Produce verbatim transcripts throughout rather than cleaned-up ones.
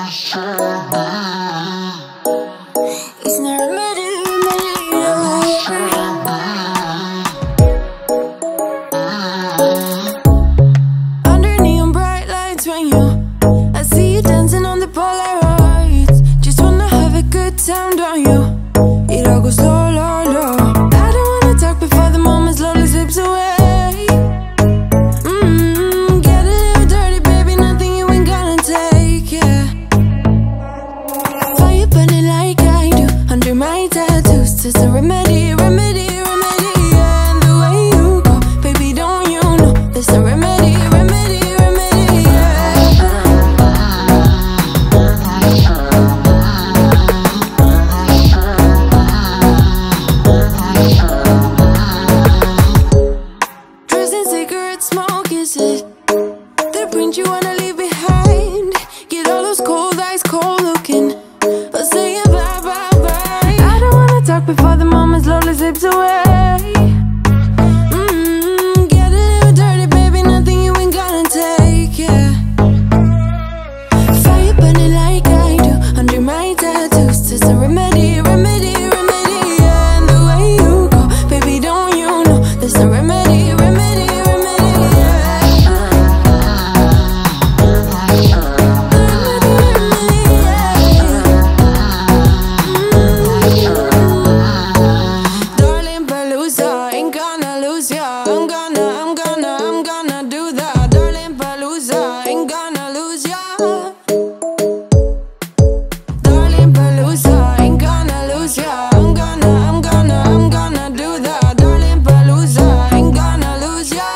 It's not a matter, under neon bright lights when you, I see you dancing on the Polaroids. Just wanna have a good time, don't you? It all goes low, low, low. I don't wanna talk before the moment slowly slips away. Mm-hmm. Get a little dirty, baby, nothing you ain't gonna take, yeah. Fire burning like I do under my tattoos. It's a remedy, remedy, remedy, yeah. And the way you go, baby, don't you know there's a remedy, remedy, remedy, yeah. Dressed in cigarette smoke, is it the print you wanna leave behind? Get all those cold eyes cold looking, but say it bye, bye, bye. I don't wanna talk before the moment slowly slips away. Mm-hmm. Get a little dirty, baby, nothing you ain't gonna take, yeah. Fire burning like I do under my tattoos. It's a remedy, remedy, remedy, yeah. And the way you go, baby, don't you know there's a remedy, remedy, remedy, yeah. Remedy, remedy, yeah. Darling Palooza, ain't gonna lose ya. I'm gonna, I'm gonna, I'm gonna do that. Darling Palooza, ain't gonna lose ya. Darling Palooza, ain't gonna lose ya. I'm gonna, I'm gonna, I'm gonna do that. Darling Palooza, ain't gonna lose ya.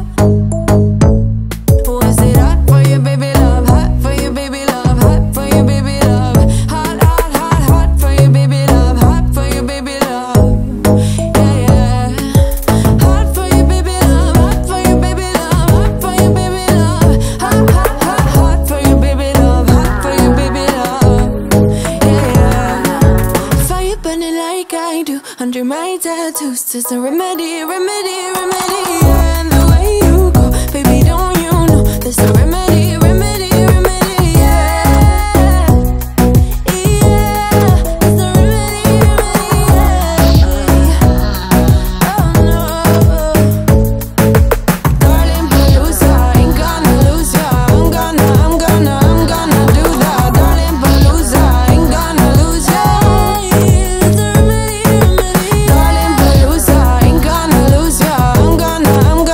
Was it hot for you, baby love? Hot for you, baby love? Hot for you, baby love? Hot, hot, hot, hot for you, baby love? Hot for you, baby love? Yeah, yeah. Hot for you, baby love? Hot for you, baby love? Hot for you, baby love? Hot, hot, hot, hot for you, baby love? Hot for you, baby love? Yeah, yeah. Fire burning like I do under my tattoos. It's a remedy, remedy, remedy, yeah. And the way you go, baby, don't you know there's a remedy, remedy, remedy, yeah. Yeah, there's a remedy, remedy, yeah. Oh no. Darling Palooza, ain't gonna lose ya. I'm gonna, I'm gonna, I'm gonna do that. Darling Palooza, ain't gonna lose ya. There's a remedy, remedy, yeah. Darling Palooza, ain't gonna lose ya. I'm gonna, I'm gonna